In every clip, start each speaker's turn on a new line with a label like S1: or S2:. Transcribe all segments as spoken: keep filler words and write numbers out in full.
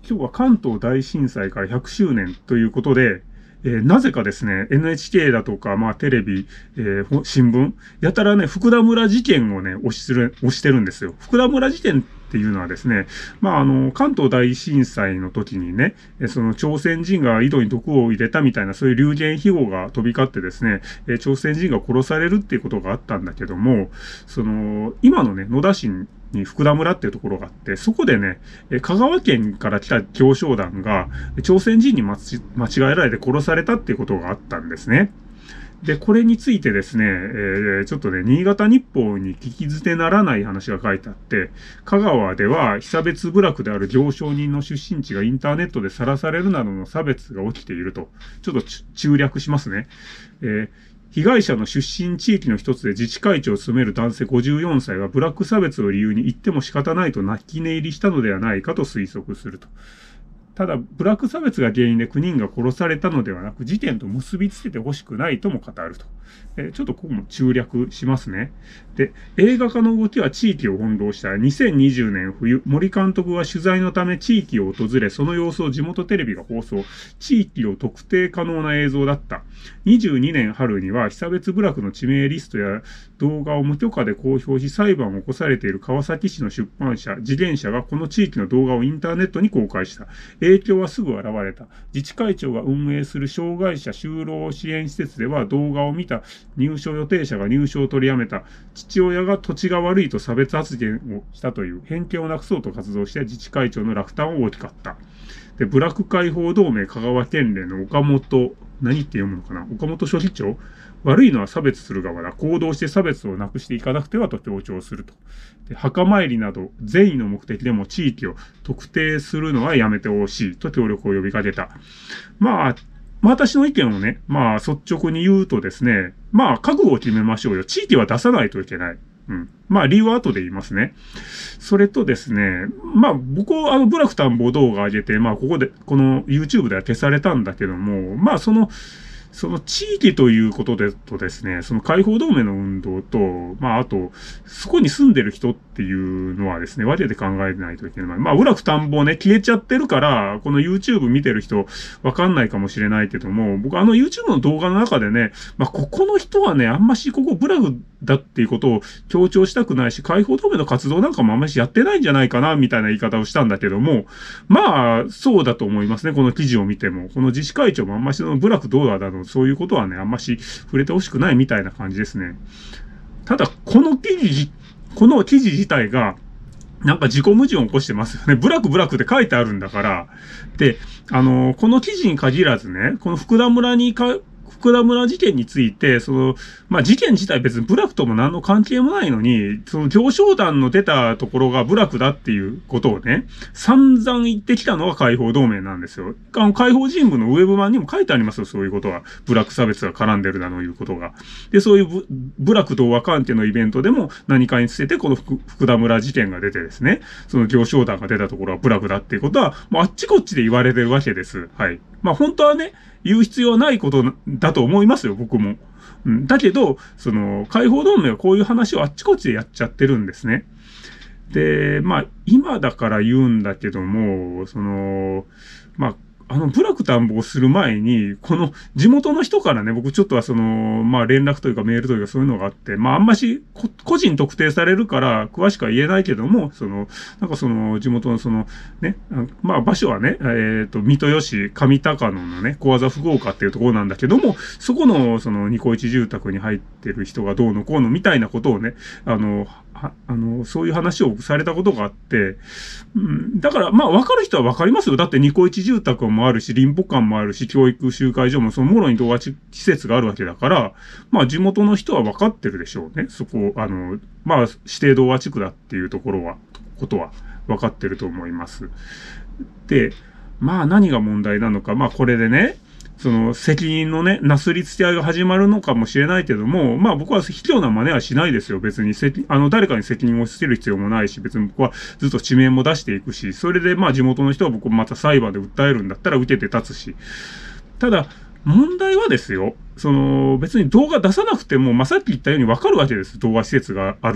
S1: 今日は関東大震災からひゃくしゅうねんということで、えー、なぜかですね、エヌエイチケー だとか、まあテレビ、えー、新聞、やたらね、福田村事件をね、推しする、推してるんですよ。福田村事件っていうのはですね、まああの、関東大震災の時にね、その朝鮮人が井戸に毒を入れたみたいな、そういう流言飛語が飛び交ってですね、朝鮮人が殺されるっていうことがあったんだけども、その、今のね、野田市に福田村っていうところがあって、そこでね、香川県から来た行商団が朝鮮人に間違えられて殺されたっていうことがあったんですね。で、これについてですね、えー、ちょっとね、新潟日報に聞き捨てならない話が書いてあって、香川では被差別部落である行商人の出身地がインターネットでさらされるなどの差別が起きていると。ちょっと中略しますね。えー被害者の出身地域の一つで自治会長を務める男性ごじゅうよんさいはブラック差別を理由に言っても仕方ないと泣き寝入りしたのではないかと推測すると。ただ、ブラック差別が原因できゅうにんが殺されたのではなく、事件と結びつけてほしくないとも語ると。えー、ちょっとここも中略しますね。で、映画化の動きは地域を翻弄したにせんにじゅうねん冬、森監督は取材のため地域を訪れ、その様子を地元テレビが放送。地域を特定可能な映像だった。にじゅうにねん春には被差別部落の地名リストや動画を無許可で公表し裁判を起こされている川崎市の出版社、自伝社がこの地域の動画をインターネットに公開した。影響はすぐ現れた。自治会長が運営する障害者就労支援施設では動画を見た入所予定者が入所を取りやめた。父親が土地が悪いと差別発言をしたという偏見をなくそうと活動した自治会長の落胆は大きかった。で、ブラック解放同盟香川県連の岡本、何って読むのかな岡本書記長悪いのは差別する側だ。行動して差別をなくしていかなくてはと強調すると。で、墓参りなど善意の目的でも地域を特定するのはやめてほしいと協力を呼びかけた。まあ、私の意見をね、まあ率直に言うとですね、まあ覚悟を決めましょうよ。地域は出さないといけない。うん。まあ理由は後で言いますね。それとですね、まあ僕はあのブラック探訪動画上げて、まあここで、この YouTube では消されたんだけども、まあその、その地域ということでとですね、その解放同盟の運動と、まああと、そこに住んでる人っていうのはですね、分けて考えないといけない。まあ、ブラック探訪ね、消えちゃってるから、この YouTube 見てる人わかんないかもしれないけども、僕あの YouTube の動画の中でね、まあここの人はね、あんましここブラフだっていうことを強調したくないし、解放同盟の活動なんかもあんましやってないんじゃないかな、みたいな言い方をしたんだけども、まあ、そうだと思いますね、この記事を見ても。この自治会長もあんましそのブラフどうだだの、そういうことはね、あんまし触れてほしくないみたいな感じですね。ただ、この記事、この記事自体が、なんか自己矛盾を起こしてますよね。ブラックブラックって書いてあるんだから。で、あの、この記事に限らずね、この福田村にか、福田村事件について、その、まあ、事件自体別にブラックとも何の関係もないのに、その行商団の出たところがブラックだっていうことをね、散々言ってきたのが解放同盟なんですよ。あの、解放人部のウェブ版にも書いてありますよ、そういうことは。ブラック差別が絡んでるだのいうことが。で、そういうブブラック同和関係のイベントでも何かにつけてこの福福田村事件が出てですね、その行商団が出たところはブラックだっていうことは、もうあっちこっちで言われてるわけです。はい。まあ、本当はね、言う必要はないことだと思いますよ、僕も。うん、だけど、その、解放同盟はこういう話をあっちこっちでやっちゃってるんですね。で、まあ、今だから言うんだけども、その、まあ、あの、ブラック探訪する前に、この地元の人からね、僕ちょっとはその、まあ連絡というかメールというかそういうのがあって、まああんまし個人特定されるから詳しくは言えないけども、その、なんかその地元のその、ね、まあ場所はね、えっと、三豊市上高野のね、小技福岡っていうところなんだけども、そこのそのニコイチ住宅に入ってる人がどうのこうのみたいなことをね、あの、あの、そういう話をされたことがあって、うん、だから、まあ、わかる人はわかりますよ。だって、ニコイチ住宅もあるし、林保館もあるし、教育集会所も、そのもろに同和施設があるわけだから、まあ、地元の人はわかってるでしょうね。そこ、あの、まあ、指定同和地区だっていうところは、ことはわかってると思います。で、まあ、何が問題なのか、まあ、これでね、その責任のね、なすりつけ合いが始まるのかもしれないけども、まあ僕は卑怯な真似はしないですよ。別に責、あの、誰かに責任を押し付ける必要もないし、別に僕はずっと地名も出していくし、それでまあ地元の人は僕また裁判で訴えるんだったら受けて立つし。ただ、問題はですよ、その別に動画出さなくても、まあ、さっき言ったようにわかるわけです。動画施設があるわ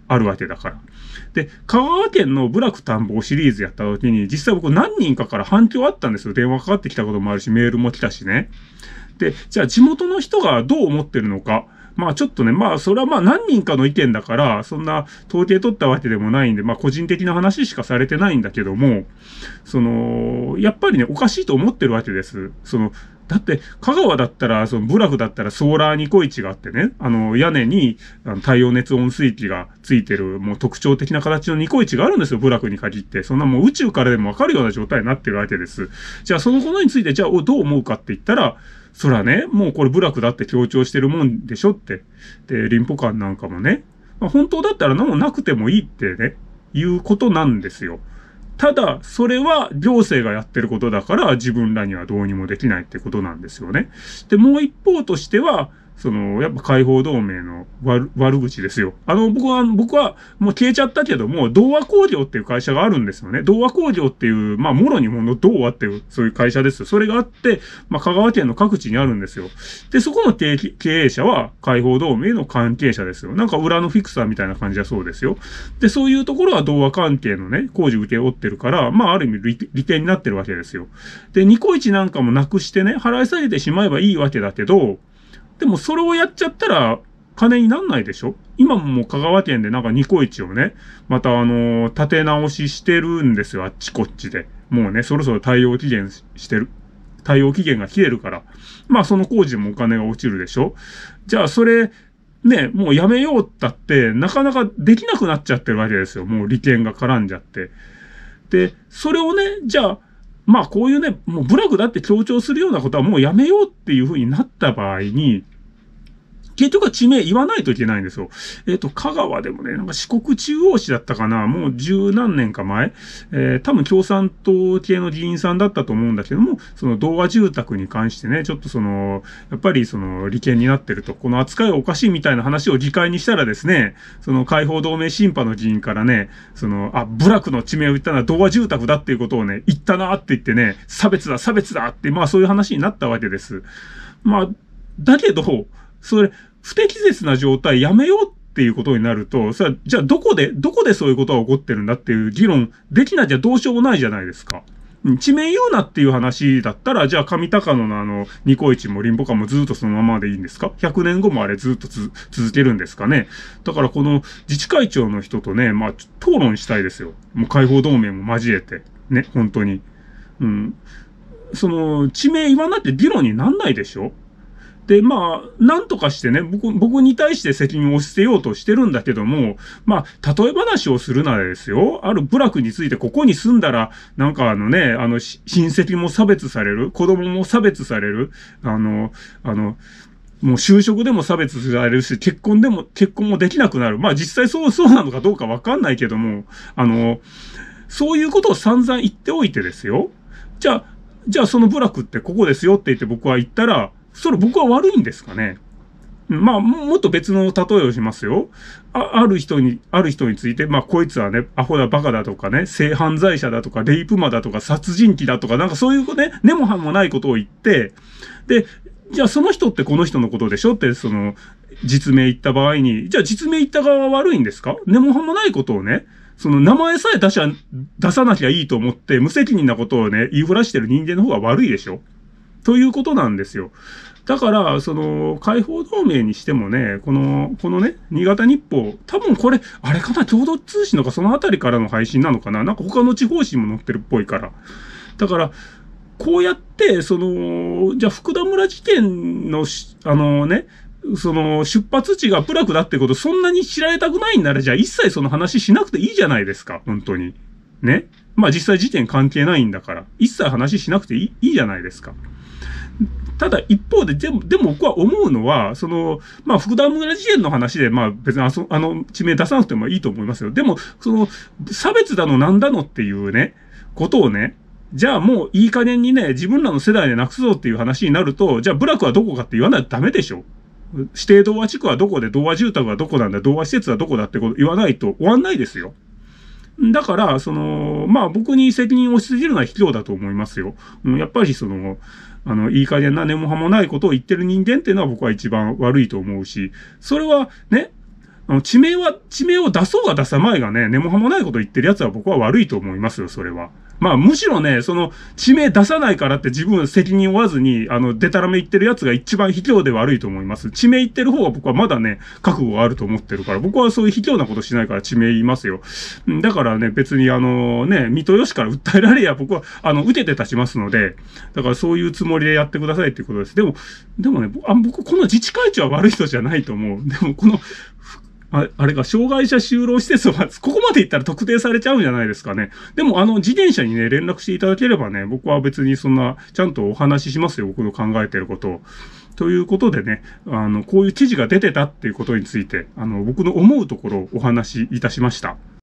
S1: あるわけだから。で、香川県の部落探訪シリーズやった時に、実際僕何人かから反響あったんですよ。電話かかってきたこともあるし、メールも来たしね。で、じゃあ地元の人がどう思ってるのか。まあちょっとね、まあそれはまあ何人かの意見だから、そんな統計取ったわけでもないんで、まあ個人的な話しかされてないんだけども、その、やっぱりね、おかしいと思ってるわけです。その、だって、香川だったら、その部落だったらソーラーニコイチがあってね、あの、屋根にあの太陽熱温水器がついてる、もう特徴的な形のニコイチがあるんですよ、部落に限って。そんなもう宇宙からでもわかるような状態になってるわけです。じゃあそのことについて、じゃあどう思うかって言ったら、そらね、もうこれ部落だって強調してるもんでしょって。で、林保官なんかもね、まあ、本当だったら何もなくてもいいってね、いうことなんですよ。ただ、それは行政がやってることだから自分らにはどうにもできないってことなんですよね。で、もう一方としては、その、やっぱ解放同盟の悪、悪口ですよ。あの、僕は、僕はもう消えちゃったけども、童話工業っていう会社があるんですよね。童話工業っていう、まあ、もろにもの童話っていう、そういう会社ですよ。それがあって、まあ、香川県の各地にあるんですよ。で、そこの経営者は解放同盟の関係者ですよ。なんか裏のフィクサーみたいな感じだそうですよ。で、そういうところは童話関係のね、工事受け負ってるから、まあ、ある意味利、利点になってるわけですよ。で、ニコイチなんかもなくしてね、払い下げてしまえばいいわけだけど、でもそれをやっちゃったら金になんないでしょ。今ももう香川県でなんかニコイチをね、またあのー、立て直ししてるんですよ、あっちこっちで。もうね、そろそろ対応期限してる。対応期限が切れるから。まあその工事でもお金が落ちるでしょ。じゃあそれ、ね、もうやめようったって、なかなかできなくなっちゃってるわけですよ。もう利権が絡んじゃって。で、それをね、じゃあ、まあこういうね、もう部落だって強調するようなことはもうやめようっていう風になった場合に、結局は地名言わないといけないんですよ。えっと、香川でもね、なんか四国中央市だったかな、もう十何年か前、えー、多分共産党系の議員さんだったと思うんだけども、その童話住宅に関してね、ちょっとその、やっぱりその利権になってると、この扱いはおかしいみたいな話を議会にしたらですね、その解放同盟審判の議員からね、その、あ、部落の地名を言ったのは童話住宅だっていうことをね、言ったなって言ってね、差別だ、差別だって、まあそういう話になったわけです。まあ、だけど、それ、不適切な状態やめようっていうことになると、それは、じゃあどこで、どこでそういうことが起こってるんだっていう議論できなきゃどうしようもないじゃないですか。地名言うなっていう話だったら、じゃあ上高野のあの、ニコイチもリンボカもずっとそのままでいいんですか ?ひゃく 年後もあれずっとつ続けるんですかね。だからこの自治会長の人とね、まあ、討論したいですよ。もう解放同盟も交えて。ね、本当に。うん。その、地名言わなきゃ議論になんないでしょ。で、まあ、なんとかしてね、僕、僕に対して責任を押し捨てようとしてるんだけども、まあ、例え話をするならですよ、ある部落についてここに住んだら、なんかあのね、あの、親戚も差別される、子供も差別される、あの、あの、もう就職でも差別されるし、結婚でも、結婚もできなくなる。まあ実際そう、そうなのかどうかわかんないけども、あの、そういうことを散々言っておいてですよ。じゃあ、じゃあその部落ってここですよって言って僕は言ったら、それ僕は悪いんですかね。まあ、もっと別の例えをしますよ。あ、ある人に、ある人について、まあ、こいつはね、アホだ、バカだとかね、性犯罪者だとか、レイプ魔だとか、殺人鬼だとか、なんかそういうね、根も葉もないことを言って、で、じゃあその人ってこの人のことでしょって、その、実名言った場合に、じゃあ実名言った側は悪いんですか？根も葉もないことをね、その名前さえ出しゃ、出さなきゃいいと思って、無責任なことをね、言いふらしてる人間の方が悪いでしょということなんですよ。だから、その、解放同盟にしてもね、この、このね、新潟日報、多分これ、あれかな、共同通信とかそのあたりからの配信なのかな、なんか他の地方紙も載ってるっぽいから。だから、こうやって、その、じゃあ福田村事件の、あのね、その、出発地が部落だってこと、そんなに知られたくないんなら、じゃあ一切その話しなくていいじゃないですか、本当に。ね。まあ実際事件関係ないんだから、一切話しなくていい、いいじゃないですか。ただ一方で、でも、でも僕は思うのは、その、まあ、福田村事件の話で、まあ別にあそ、あの、地名出さなくてもいいと思いますよ。でも、その、差別だのなんだのっていうね、ことをね、じゃあもういい加減にね、自分らの世代でなくすぞっていう話になると、じゃあ部落はどこかって言わないとダメでしょ。指定童話地区はどこで、童話住宅はどこなんだ、童話施設はどこだってこと言わないと終わんないですよ。だから、その、まあ僕に責任を押し付けるのは卑怯だと思いますよ。やっぱりその、あの、いい加減な根も葉もないことを言ってる人間っていうのは僕は一番悪いと思うし、それはね、 あの、地名は、地名を出そうが出さまいがね、根も葉もないこと言ってる奴は僕は悪いと思いますよ、それは。まあ、むしろね、その、地名出さないからって自分責任を負わずに、あの、デタラメ言ってる奴が一番卑怯で悪いと思います。地名言ってる方が僕はまだね、覚悟があると思ってるから、僕はそういう卑怯なことしないから地名言いますよ。だからね、別にあのね、水戸よしから訴えられや僕は、あの、打てて立ちますので、だからそういうつもりでやってくださいっていうことです。でも、でもね、あ僕、この自治会長は悪い人じゃないと思う。でも、この、ああれか、障害者就労施設は、ここまで行ったら特定されちゃうんじゃないですかね。でも、あの、自転車にね、連絡していただければね、僕は別にそんな、ちゃんとお話ししますよ、僕の考えてることを。ということでね、あの、こういう記事が出てたっていうことについて、あの、僕の思うところをお話しいたしました。